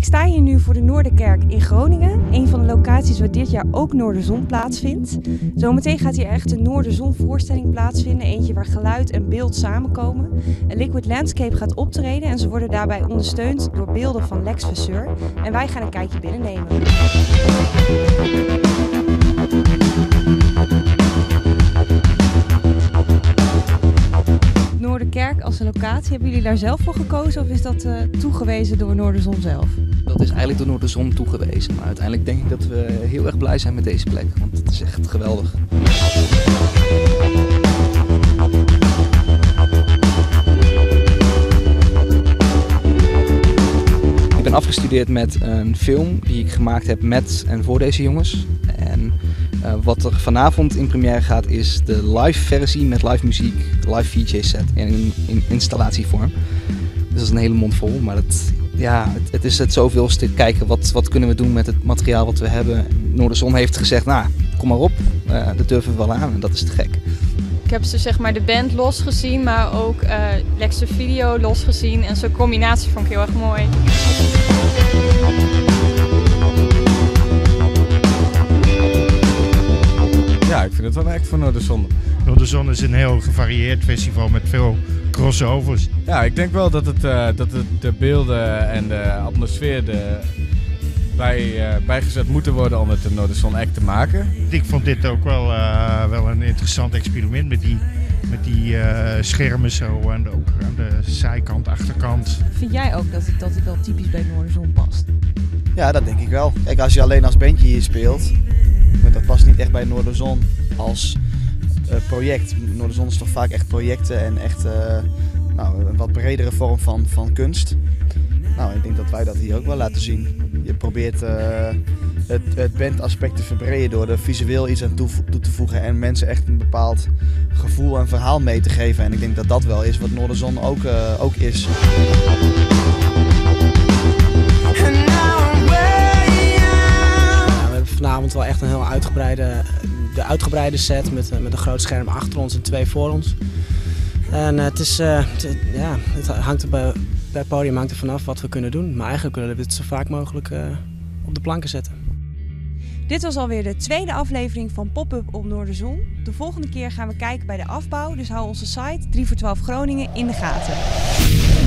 Ik sta hier nu voor de Noorderkerk in Groningen. Een van de locaties waar dit jaar ook Noorderzon plaatsvindt. Zometeen gaat hier echt een Noorderzon voorstelling plaatsvinden. Eentje waar geluid en beeld samenkomen. En Liquid Landscape gaat optreden en ze worden daarbij ondersteund door beelden van Lex Vasseur. En wij gaan een kijkje binnennemen. Noorderkerk als een locatie, hebben jullie daar zelf voor gekozen of is dat toegewezen door Noorderzon zelf? Dat is eigenlijk door Noorderzon toegewezen, maar uiteindelijk denk ik dat we heel erg blij zijn met deze plek, want het is echt geweldig. Ik ben afgestudeerd met een film die ik gemaakt heb met en voor deze jongens. En wat er vanavond in première gaat is de live versie met live muziek, live VJ set in installatievorm. Dus dat is een hele mond vol, maar het is het zoveelste kijken wat kunnen we doen met het materiaal wat we hebben. Noorderzon heeft gezegd, nou kom maar op, dat durven we wel aan en dat is te gek. Ik heb ze zeg maar de band los gezien, maar ook Lex de video los gezien en zo'n combinatie vond ik heel erg mooi. Ja, ik vind het wel echt voor Noorderzon. Noorderzon is een heel gevarieerd festival met veel crossovers. Ja, ik denk wel dat het de beelden en de atmosfeer bijgezet moeten worden om het een Noorderzon act te maken. Ik vond dit ook wel een interessant experiment met die schermen zo en ook aan de zijkant, achterkant. Vind jij ook dat het wel typisch bij Noorderzon past? Ja, dat denk ik wel. Kijk, als je alleen als bandje hier speelt, dat past niet echt bij Noorderzon als project. Noorderzon is toch vaak echt projecten en echt een wat bredere vorm van kunst. Nou, ik denk dat wij dat hier ook wel laten zien. Je probeert het bandaspect te verbreden door er visueel iets aan toe te voegen en mensen echt een bepaald gevoel en verhaal mee te geven. En ik denk dat dat wel is wat Noorderzon ook is. Vanavond wel echt een heel uitgebreide set met een groot scherm achter ons en 2 voor ons. En het hangt er per podium hangt er vanaf wat we kunnen doen. Maar eigenlijk willen we het zo vaak mogelijk op de planken zetten. Dit was alweer de tweede aflevering van Pop-up op Noorderzon. De volgende keer gaan we kijken bij de afbouw, dus hou onze site 3voor12 Groningen in de gaten.